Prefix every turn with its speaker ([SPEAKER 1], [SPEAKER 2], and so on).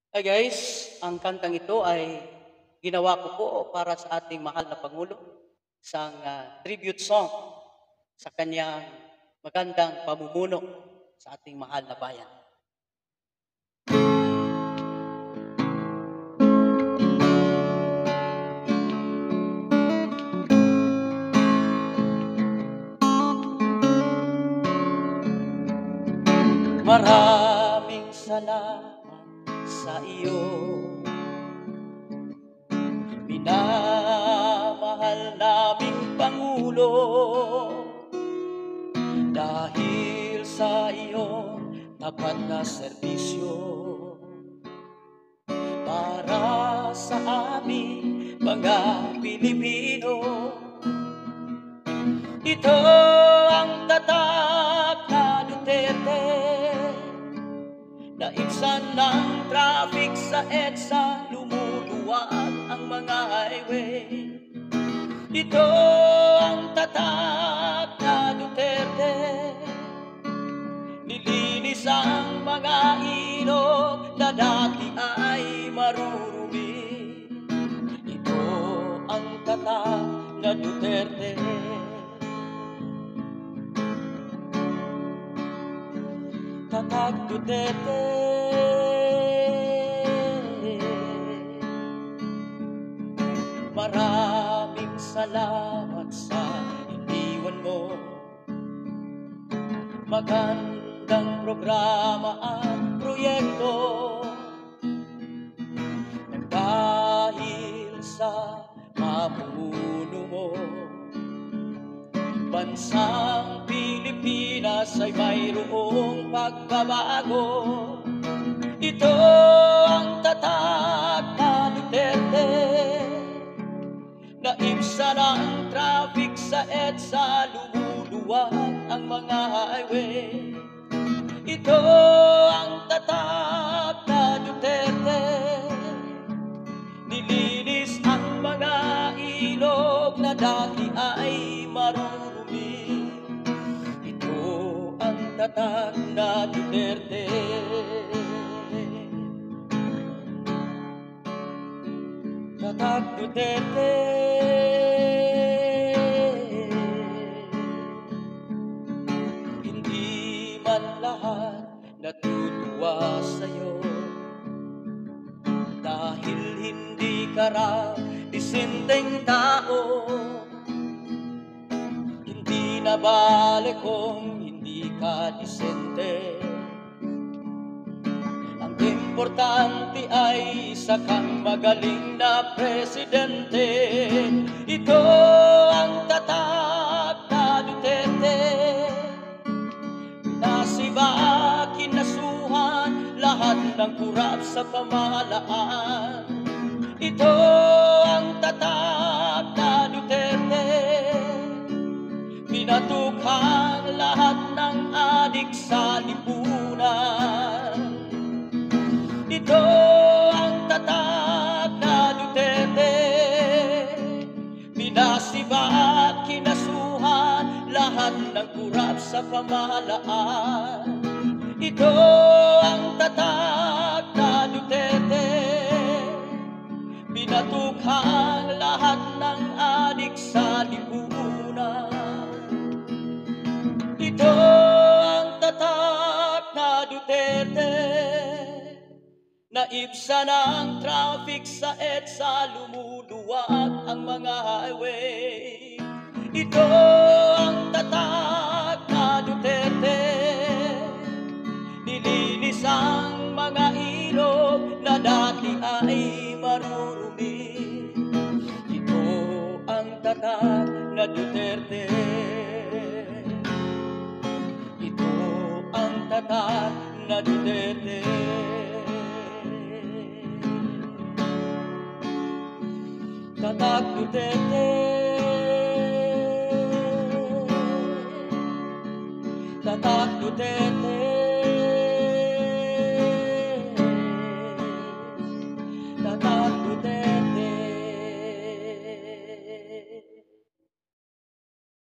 [SPEAKER 1] Hi guys, ang kantang ito ay ginawa ko po para sa ating mahal na Pangulo, isang tribute song sa kanyang magandang pamumuno sa ating mahal na bayan. Maraming salamat sa iyo, minamahal naming Pangulo, dahil sa iyong tapat na serbisyo para sa aming mga Pilipino. Ito ang tatak na Duterte, naibsan ng traffic sa EDSA, lumuluwag ang mga highway. Ito ang tatak na Duterte, nilinis ang mga ilog na dati ay marurumi. Ito ang tatak na Duterte. Tatak Duterte. Maraming salamat sa iniwan mo, magandang programa at proyekto, nang dahil sa pamumuno mo, bansang Pilipinas ay mayroong pagbabago. Ito ang tatak na Duterte, naibsan ang traffic sa EDSA, lumuluwag ang mga highway. Ito ang tatak na Duterte, nilinis ang mga ilog na dati ay marurumi. Ito ang tatak na Duterte. Tatak Duterte. Hindi man lahat natutuwa sa'yo, dahil hindi ka raw disenteng tao. Hindi na bale kung hindi ka disente, ang importante ay isa kang magaling na presidente. Ito ang tatak na Duterte, nasiba, kinasuhan lahat ng kurap sa pamahalaan. Ito ang tatak na Duterte, pinatukhang lahat ng adik sa lipunan. Ito ang tatak na Duterte, pinasiba at kinasuhan lahat ng kurap sa pamahalaan. Ito ang tatak na Duterte, pinatukhang lahat ng adik sa lipunan. Ito ang tatak na Duterte, naibsan ang traffic sa EDSA, lumuluwag ang mga highway. Ito ang tatak na Duterte, nilinis ang mga ilog na dati ay marurumi. Ito ang tatak na Duterte. Ito ang tatak na Duterte. Tatak Duterte. Tatak Duterte.